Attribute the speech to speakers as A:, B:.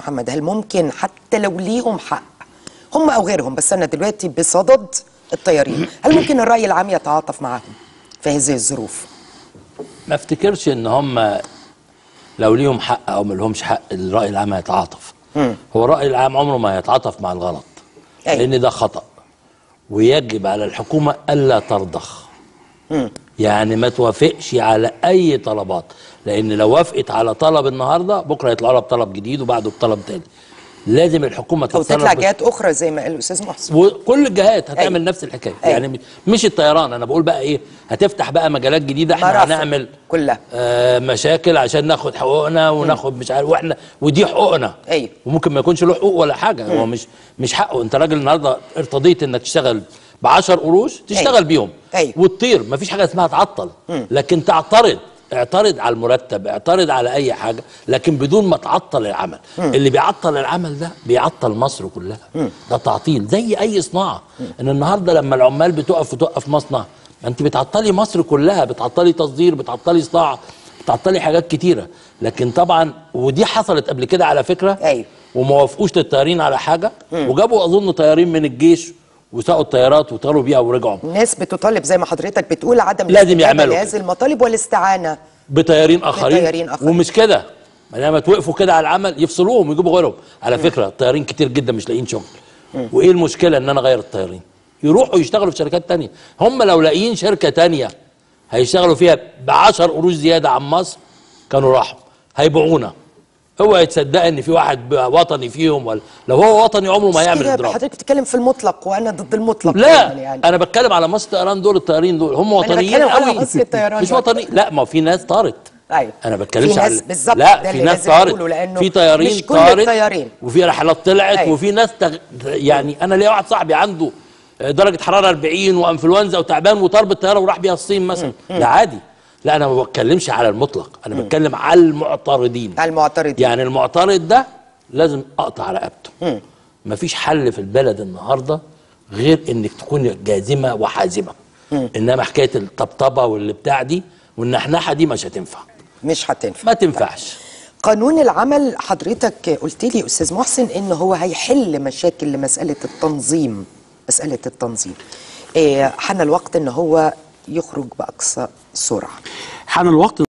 A: محمد، هل ممكن حتى لو ليهم حق هم او غيرهم، بس انا دلوقتي بصدد الطيارين، هل ممكن الرأي العام يتعاطف معهم في هذه الظروف؟
B: ما افتكرش ان هم لو ليهم حق او ما لهمش حق الرأي العام هيتعاطف. هو الرأي العام عمره ما هيتعاطف مع الغلط. لان ده خطأ، ويجب على الحكومة الا ترضخ. يعني ما توافقش على اي طلبات، لان لو وافقت على طلب النهارده بكره يطلعوا لها بطلب جديد وبعده بطلب تاني. لازم الحكومه
A: او تطلع جهات اخرى زي ما قال الاستاذ محسن،
B: وكل الجهات هتعمل نفس الحكايه. يعني مش الطيران، انا بقول بقى ايه، هتفتح بقى مجالات جديده، احنا هنعمل
A: كلها
B: مشاكل عشان ناخد حقوقنا وناخد مش عارف، واحنا ودي حقوقنا. وممكن ما يكونش له حقوق ولا حاجه. هو مش حقه. انت راجل النهارده ارتضيت انك تشتغل ب10 قروش تشتغل بيهم وتطير، ما فيش حاجه اسمها تعطل. لكن اعترض على المرتب، اعترض على اي حاجه، لكن بدون ما تعطل العمل. اللي بيعطل العمل ده بيعطل مصر كلها. ده تعطيل زي اي صناعه. ان النهارده لما العمال بتوقف مصنع، انت بتعطلي مصر كلها، بتعطلي تصدير، بتعطلي صناعه، بتعطلي حاجات كتيره. لكن طبعا ودي حصلت قبل كده على فكره. وما وافقوش للطيارين على حاجه، وجابوا اظن طيارين من الجيش وساقوا الطيارات وطاروا بيها ورجعوا.
A: الناس بتطالب زي ما حضرتك بتقول عدم
B: لازم يعملوا
A: هذه المطالب والاستعانه
B: بطيارين اخرين. ومش كده، لما توقفوا كده على العمل يفصلوهم ويجيبوا غيرهم. على فكره الطيارين كتير جدا مش لاقيين شغل. وايه المشكله ان انا اغير الطيارين؟ يروحوا يشتغلوا في شركات تانية. هم لو لاقيين شركه تانية هيشتغلوا فيها ب10 قروش زياده عن مصر كانوا راحوا هيبيعونا. هو يتصدق ان في واحد وطني فيهم؟ ولا لو هو وطني عمره ما هيعمل اضراب.
A: حضرتك بتتكلم في المطلق وانا ضد المطلق.
B: لا يعني انا بتكلم على مصر الطيران دول. الطيارين دول هم وطنيين قوي. مش وطني، لا ما في ناس طارت. انا بتكلمش على
A: بالظبط.
B: لا في ناس طارت، في طيارين طارت، وفي رحلات طلعت، وفي ناس يعني انا ليا واحد صاحبي عنده درجه حراره 40 وانفلونزا وتعبان وطار بالطياره وراح بيها الصين مثلا. ده عادي. لا انا ما بتكلمش على المطلق، انا بتكلم على المعترضين. يعني المعترض ده لازم اقطع رقبته. مفيش حل في البلد النهارده غير انك تكون جازمه وحازمه. انما حكايه الطبطبه واللي بتاع دي والنحنحه دي مش هتنفع.
A: مش هتنفع،
B: ما تنفعش.
A: قانون العمل حضرتك قلت لي استاذ محسن ان هو هيحل مشاكل لمساله التنظيم. مساله التنظيم حان الوقت ان هو يخرج باقصى سرعه.
C: حان الوقت